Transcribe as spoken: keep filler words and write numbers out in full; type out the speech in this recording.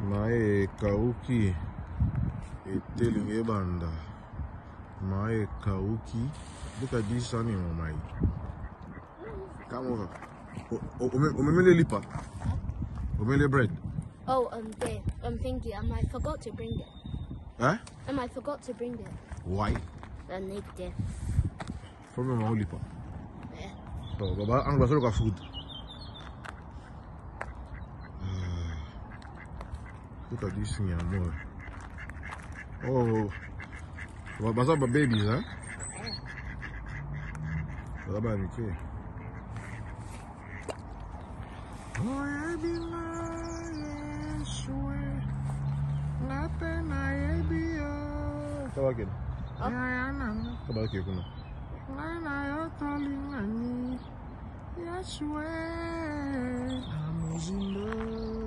Mae kauki etelinge banda. Mae kauki. Look at this sunny on my. Come over. Omele lipa. Omele bread. Oh, um, there. I'm thinking. Um, I forgot to bring it. Huh? Um, I forgot to bring it. Why? I need it. From my lipa. Yeah. So, Baba, I'm going to look at food. Look at this thing here, more. Oh, what's up, babies, huh? What about me, okay? Oh, I be lying, swear. Nothing I be. Come back in. Come back here, come on. I am telling you, I swear. I'm losing love.